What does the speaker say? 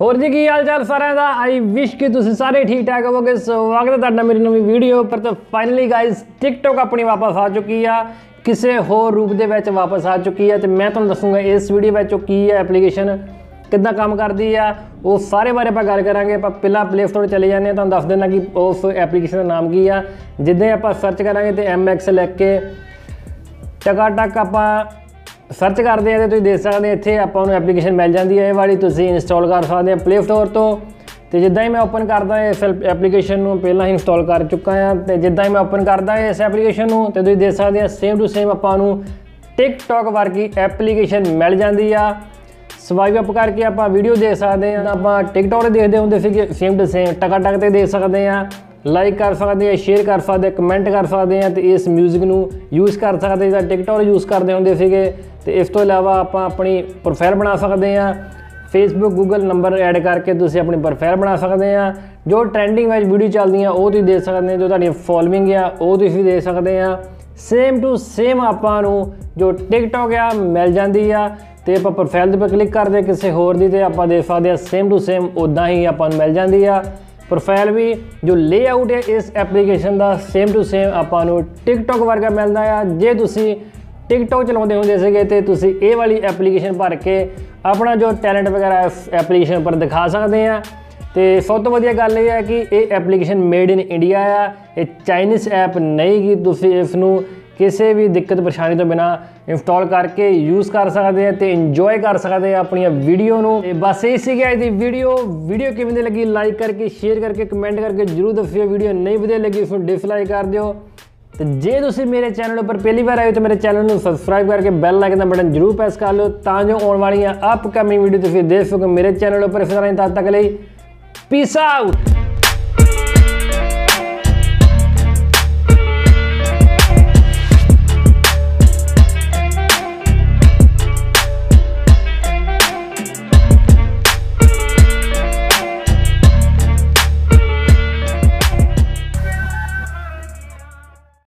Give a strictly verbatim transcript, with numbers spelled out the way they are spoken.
होर जी की हाल चाल सारे का। आई विश कि तुम सारे ठीक ठाक होवोगे। स्वागत है तुहाडा मेरी नवी वीडियो पर। तो फाइनली गाइज टिकटॉक अपनी वापस आ चुकी है, किसी होर रूप के विच वापस आ चुकी है। तो मैं तुहानूं दसूँगा इस वीडियो में की है एप्लीकेशन किद्दां काम करती है, वो सारे बारे आप गल करांगे। आप पहला प्ले स्टोर चले जाने, तुहानूं दस देना कि उस एप्लीकेशन का नाम की है। जिद्दां आप सर्च करांगे तो एम एक्स लिख के टकाटक आप सर्च करते हैं तो तुम देख सकते हैं इतने आपको एप्लीकेशन मिल जाती है। ये वाली तुम इंस्टॉल कर सकते हैं प्ले स्टोर तो। तो जिद्दां ही मैं ओपन करदा इस एप्लीकेशन को, पहला ही इंस्टॉल कर चुका हाँ। तो जिद्दां ही मैं ओपन करदा इस एप्लीकेशन को तो तुम देख सकते हैं सेम टू सेम आपको टिकटॉक वर्गी एप्लीकेशन मिल जाती है। स्वाइप अप करके आप वीडियो देख सकते हैं। आप टिकटॉक देखते होंगे सी सेम टू सेम टकाटक तो देख सकते हैं, लाइक कर सकते हैं, शेयर कर सकते हैं, कमेंट कर सकते हैं। तो इस म्यूजिक को यूज़ कर सकते हैं, टिकटॉक यूज़ करते होंगे थे। तो इस तो इलावा आप अपनी प्रोफाइल बना सकते हैं, फेसबुक गूगल नंबर ऐड करके तुम अपनी प्रोफाइल बना सकते हैं। जो ट्रेंडिंग वाइज वीडियो चलती हैं वो तुम देख सकते हैं, जो तुहाडी फॉलोइंग है वो तुम देख सकते हैं। सेम टू सेम आपको जो टिकटॉक आ मिल जाती है। तो आप प्रोफाइल पर क्लिक करते किसी होर दी तो आप देख सकते हैं सेम टू सेम उदा ही आपको मिल जाती है। प्रोफाइल भी जो लेआउट है इस एप्लीकेशन का सेम टू सेम आपको टिकटॉक वर्गा मिलता है। जे तुसी टिकटॉक चलाते होंगे सीगे तो तुसी ये वाली एप्लीकेशन भर के अपना जो टैलेंट वगैरह इस एप्लीकेशन पर दिखा सकते हैं। तो सब तो वधिया गल यह है कि ये एप्लीकेशन मेड इन इंडिया है, ये चाइनीज़ ऐप नहीं कि तुसी इसनूं किसी भी दिक्कत परेशानी तो बिना इंस्टॉल करके यूज़ कर सकते हैं तो इंजॉय कर सकते हैं अपनी वीडियो को। बस यही सी गई थी वीडियो वीडियो किवें लगी लाइक करके शेयर करके कमेंट करके जरूर दसियो। वीडियो नहीं वधिया लगी उसको डिसलाइक कर दिओ। तो जे तुसीं मेरे चैनल पर पहली बार आए हो तो मेरे चैनल को सबसक्राइब करके बैल आइकन का बटन जरूर प्रेस कर लो ताकि आने वाली अपकमिंग वीडियो तुसीं देख सको मेरे चैनल पर। इस तरह तद तक लिए पीस आउट।